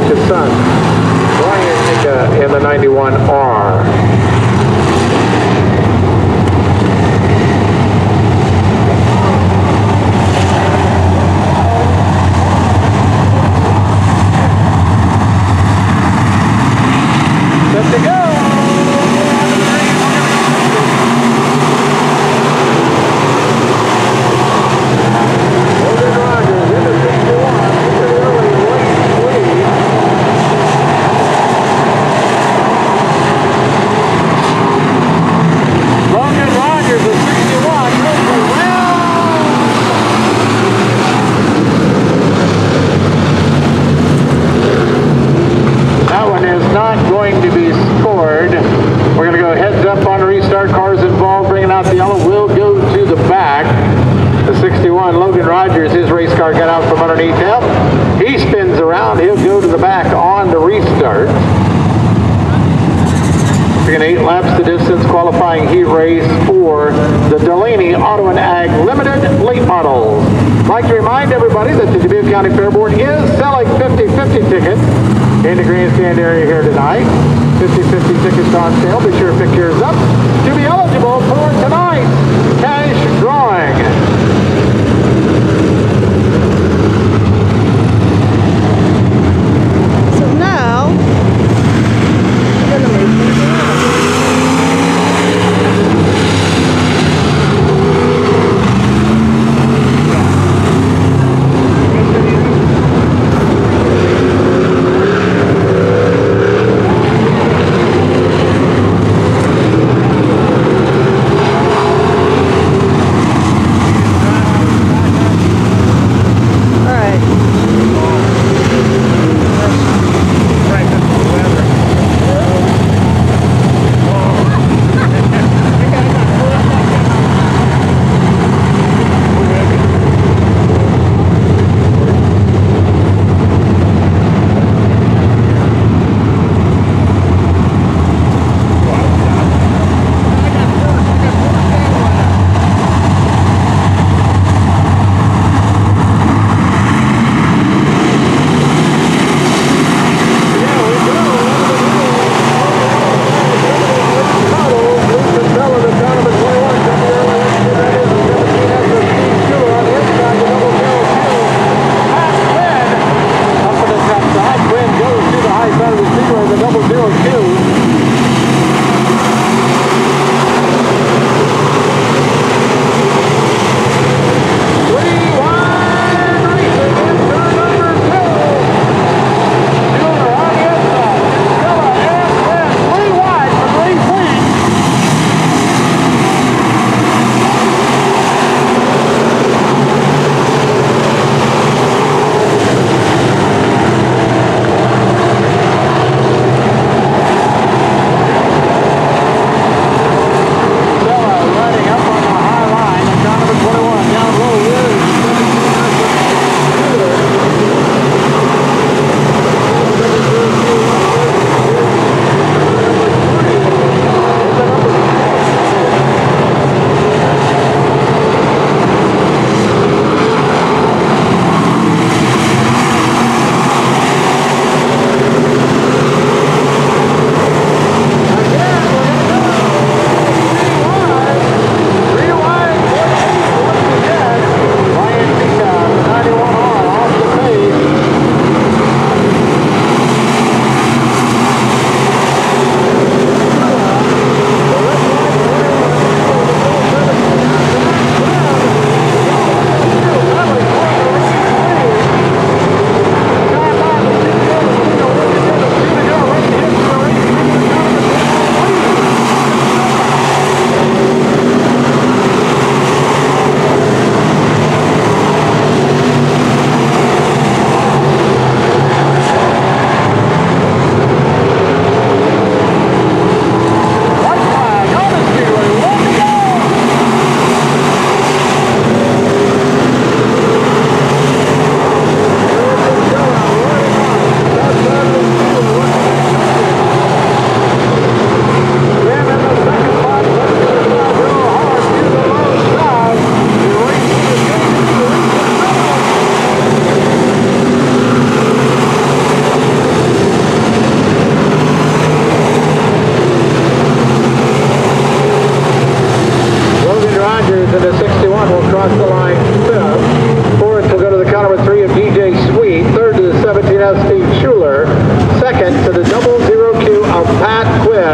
his son, Julien, in the 91R. Set to go. His race car got out from underneath him. He spins around. He'll go to the back on the restart. We're going to 8 laps the distance qualifying heat race for the Delaney Auto and Ag Limited late models. I'd like to remind everybody that the Dubuque County Fair Board is selling 50/50 tickets in the grandstand area here tonight. 50/50 tickets on sale. Be sure to pick yours up to be eligible for tonight's cash drawing.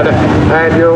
ahead. And your